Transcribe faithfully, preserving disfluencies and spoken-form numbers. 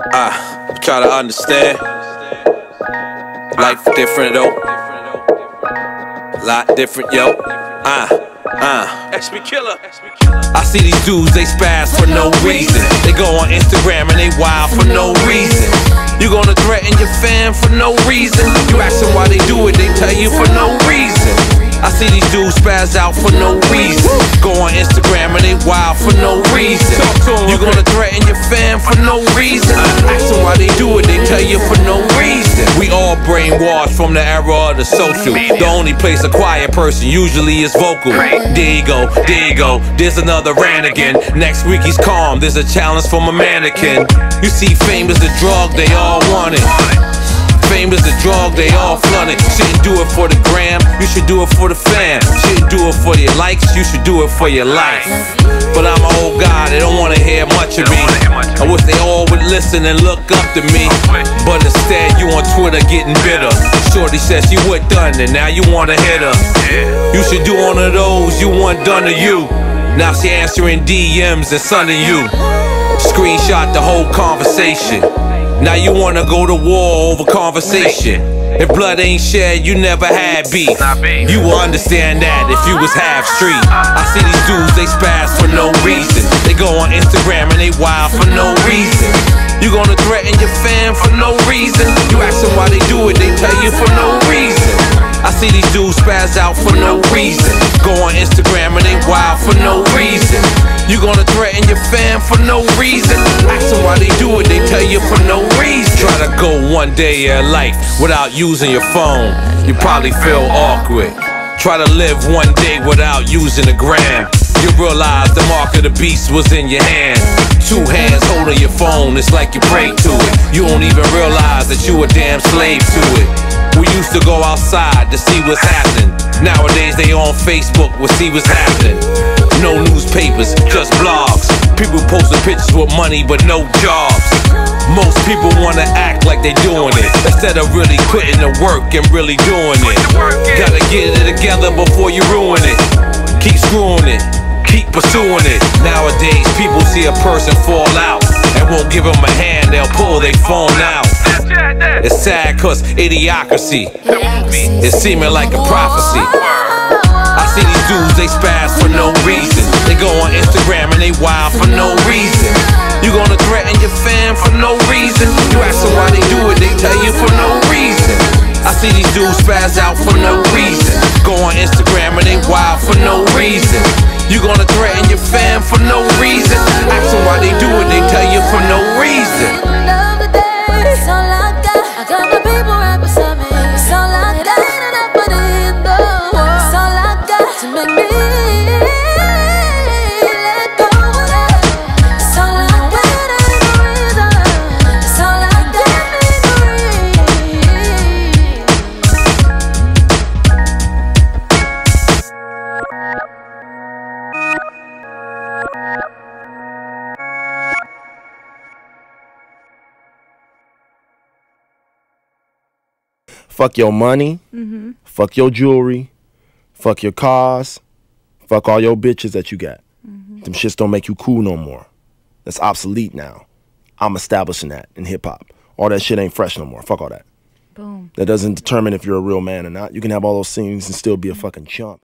I try to understand. Life different though. Lot different, yo. Uh, uh. X B Killer. I see these dudes, they spaz for no reason. They go on Instagram and they wild for no reason. You gonna threaten your fam for no reason. You ask them why they do it, they tell you for no reason. I see these dudes spaz out for no reason. Go on Instagram and they wild for no reason. You gonna threaten your fam for no reason. Ask them why they do it, they tell you for no reason. We all brainwashed from the era of the social. The only place a quiet person usually is vocal. There you go, there you go, there's another rant again. Next week he's calm, there's a challenge from a mannequin. You see fame is the drug, they all want it. Fame is the drug, they all flood it. Shouldn't do it for the gram, you should do it for the fam. Shouldn't do it for your likes, you should do it for your life. But I'm an old guy, they don't wanna hear much of me. I wish they all would listen and look up to me. But instead you on Twitter getting bitter. Shorty says she was done and now you wanna hit her. You should do one of those you want done to you. Now she answering D Ms and sunning you. Screenshot the whole conversation. Now you wanna go to war over conversation. If blood ain't shed, you never had beef. You will understand that if you was half street. I see these dudes, they spaz for no reason. They go on Instagram and they wild for no reason. You gonna threaten your fam for no reason. You ask them why they do it, they tell you for no reason. I see these dudes spaz out for no reason. Go on Instagram and they wild for no reason. You gonna threaten your fam for no reason. Ask them why they do it, they tell you for no reason. Try to go one day of life without using your phone, you probably feel awkward. Try to live one day without using the gram. You realize the mark of the beast was in your hand. Two hands holding your phone, it's like you pray to it. You don't even realize that you a damn slave to it. We used to go outside to see what's happening. Nowadays they on Facebook, we'll see what's happening. No newspapers, just blogs. People posting pictures with money but no jobs. Most people wanna act like they doing it instead of really putting the work and really doing it. Gotta get it together before you ruin it. Keep screwing it, keep pursuing it. Nowadays people see a person fall out and won't give them a hand, they'll pull their phone out. It's sad cause idiocracy is seeming like a prophecy. I see these dudes, they spaz for no reason. They go on Instagram and they wild for no reason. You gonna threaten your fam for no reason. You ask them why they do it, they tell you for no reason. I see these dudes spaz out for no reason. Go on Instagram and they wild for no reason. You gonna threaten your fam for no reason. Ask them why they do it, they tell you for no reason. It's all I got. I got my people right beside me. It's all I got. And I put it in the world. It's all I got to make me let go of that. It's all I got. I need a reason. It's all I got. Fuck your money, mm-hmm. Fuck your jewelry, fuck your cars, fuck all your bitches that you got. Mm-hmm. Them shits don't make you cool no more. That's obsolete now. I'm establishing that in hip-hop. All that shit ain't fresh no more. Fuck all that. Boom. That doesn't determine if you're a real man or not. You can have all those things and still be a fucking chump.